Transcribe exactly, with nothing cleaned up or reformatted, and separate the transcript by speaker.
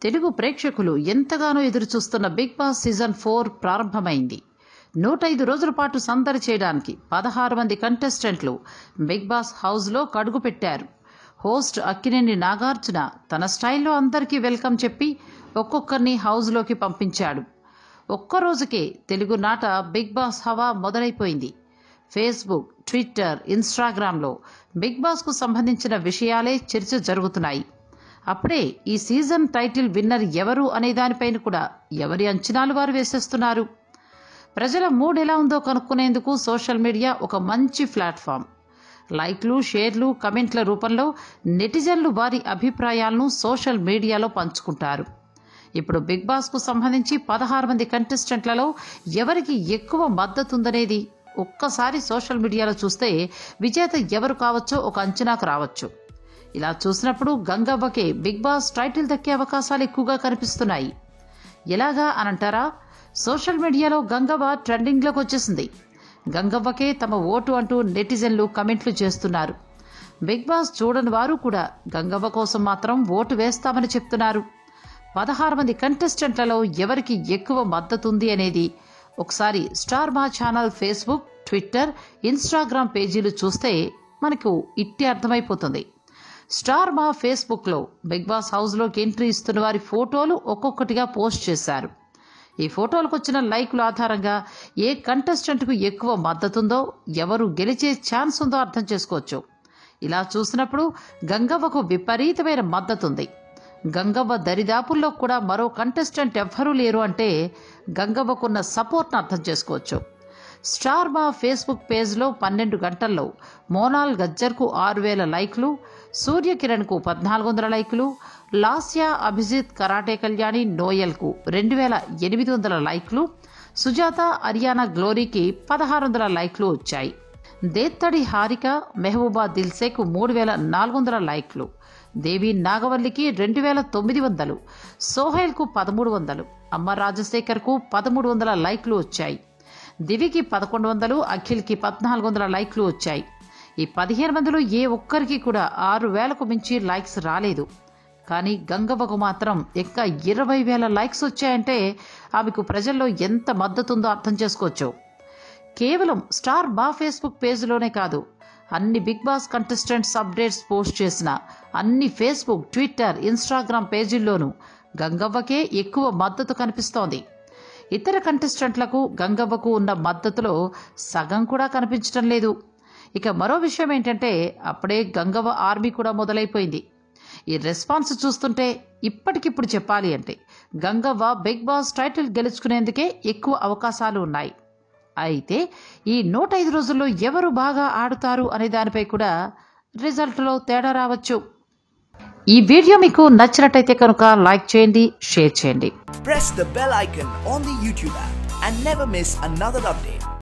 Speaker 1: తెలుగు ప్రేక్షకులు ఎంతగానో ఎదురుచూస్తున్న బిగ్ బాస్ సీజన్ ఫోర్ ప్రారంభమైంది. నూట ఐదు రోజుల పాటు సందడి చేయడానికి పదహారు మంది కంటెస్టెంట్లు బిగ్ బాస్ హౌస్లో కడుగు పెట్టారు. హోస్ట్ అక్కినేని నాగార్జున తన స్టైల్లో అందరికీ వెల్కమ్ చెప్పి ఒక్కొక్కరిని హౌస్లోకి పంపించాడు. ఒక్కరోజుకే తెలుగు నాట బిగ్ బాస్ హవా మొదలైపోయింది. ఫేస్బుక్, ట్విట్టర్, ఇన్స్టాగ్రామ్లో బిగ్ బాస్కు సంబంధించిన విషయాలే చర్చ జరుగుతున్నాయి. అప్పుడే ఈ సీజన్ టైటిల్ విన్నర్ ఎవరు అనే దానిపైన కూడా ఎవరి అంచనాలు వారు వేసేస్తున్నారు. ప్రజల మూడ్ ఎలా ఉందో కనుక్కునేందుకు సోషల్ మీడియా ఒక మంచి ప్లాట్ఫామ్. లైక్లు, షేర్లు, కమెంట్ల రూపంలో నెటిజన్లు వారి అభిప్రాయాలను సోషల్ మీడియాలో పంచుకుంటారు. ఇప్పుడు బిగ్ బాస్కు సంబంధించి పదహారు మంది కంటెస్టెంట్లలో ఎవరికి ఎక్కువ మద్దతు ఉందనేది ఒక్కసారి సోషల్ మీడియాలో చూస్తే విజేత ఎవరు కావచ్చో ఒక అంచనాకు రావచ్చు. ఇలా చూసినప్పుడు గంగవ్వకే బిగ్ బాస్ టైటిల్ దక్కే అవకాశాలు ఎక్కువగా కనిపిస్తున్నాయి. ఎలాగా అనంటారా? సోషల్ మీడియాలో గంగవ్వ ట్రెండింగ్లోకి వచ్చేసింది. గంగవ్వకే తమ ఓటు అంటూ నెటిజన్లు కమెంట్లు చేస్తున్నారు. బిగ్ బాస్ చూడని వారు కూడా గంగవ్వ కోసం మాత్రం ఓటు వేస్తామని చెప్తున్నారు. పదహారు మంది కంటెస్టెంట్లలో ఎవరికి ఎక్కువ మద్దతు ఉంది అనేది ఒకసారి స్టార్ మా ఛానల్ ఫేస్బుక్, ట్విట్టర్, ఇన్స్టాగ్రామ్ పేజీలు చూస్తే మనకు ఇట్టే అర్థమైపోతుంది. స్టార్ మా ఫేస్బుక్లో బిగ్ బాస్ హౌస్లోకి ఎంట్రీ ఇస్తున్న వారి ఫోటోలు ఒక్కొక్కటిగా పోస్ట్ చేశారు. ఈ ఫోటోలకు వచ్చిన లైకుల ఆధారంగా ఏ కంటెస్టెంట్కు ఎక్కువ మద్దతుందో, ఎవరు గెలిచే ఛాన్స్ ఉందో అర్థం చేసుకోవచ్చు. ఇలా చూసినప్పుడు గంగవ్వకు విపరీతమైన మద్దతుంది. గంగవ్వ దరిదాపుల్లో కూడా మరో కంటెస్టెంట్ ఎవ్వరూ లేరు అంటే గంగవ్వకున్న సపోర్ట్ను అర్థం చేసుకోవచ్చు. స్టార్ మా ఫేస్బుక్ పేజ్లో పన్నెండు గంటల్లో మోనాల్ గజ్జర్కు ఆరు వేల లైక్లు, సూర్యకిరణ్కు పద్నాలుగు వందల లైకులు, లాస్యా, అభిజిత్, కరాటే కళ్యాణి, నోయల్కు రెండు వేల ఎనిమిది వందల లైక్లు, సుజాత, అరియానా గ్లోరీకి పదహారు వందల లైక్లు వచ్చాయి. దేత్తడి హారిక, మెహబూబా దిల్సేకు మూడు వేల నాలుగు వందల లైక్లు, దేవి నాగవల్లికి రెండు వేల తొమ్మిది వందలు, సోహెల్కు పదమూడు వందలు, అమ్మ రాజశేఖర్కు పదమూడు వందల లైక్లు వచ్చాయి. దివికి పదకొండు వందలు, అఖిల్కి పద్నాలుగు వందల లైక్లు వచ్చాయి. ఈ పదిహేను మందిలో ఏ ఒక్కరికి కూడా ఆరు వేలకు మించి లైక్స్ రాలేదు. కానీ గంగవ్వకు మాత్రం ఇంకా ఇరవై వేల లైక్స్ వచ్చాయంటే ఆమెకు ప్రజల్లో ఎంత మద్దతు ఉందో అర్థం చేసుకోవచ్చు. కేవలం స్టార్ బా ఫేస్బుక్ పేజ్లోనే కాదు, అన్ని Bigg Boss contestants updates post చేసిన అన్ని ఫేస్బుక్, ట్విట్టర్, ఇన్స్టాగ్రామ్ పేజీల్లోనూ గంగవ్వకే ఎక్కువ మద్దతు కనిపిస్తోంది. ఇతర కంటెస్టెంట్లకు గంగవ్వకు ఉన్న మద్దతులో సగం కూడా కనిపించడం లేదు. ఇక మరో విషయం ఏంటంటే అప్పుడే గంగవ్వ ఆర్మీ కూడా మొదలైపోయింది. ఈ రెస్పాన్స్ చూస్తుంటే ఇప్పటికిప్పుడు చెప్పాలి అంటే గంగవ్వ బిగ్ బాస్ టైటిల్ గెలుచుకునేందుకే ఎక్కువ అవకాశాలు ఉన్నాయి. అయితే ఈ నూట ఐదు రోజుల్లో ఎవరు బాగా ఆడుతారు అనే దానిపై కూడా రిజల్ట్లో తేడా రావచ్చు. ఈ వీడియో మీకు నచ్చినట్టయితే కనుక లైక్ చేయండి, షేర్ చేయండి.
Speaker 2: Press the bell icon on the YouTube app and never miss another update.